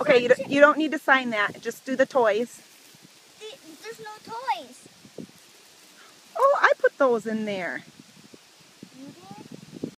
Okay, you don't need to sign that. Just do the toys. There's no toys. Oh, I put those in there.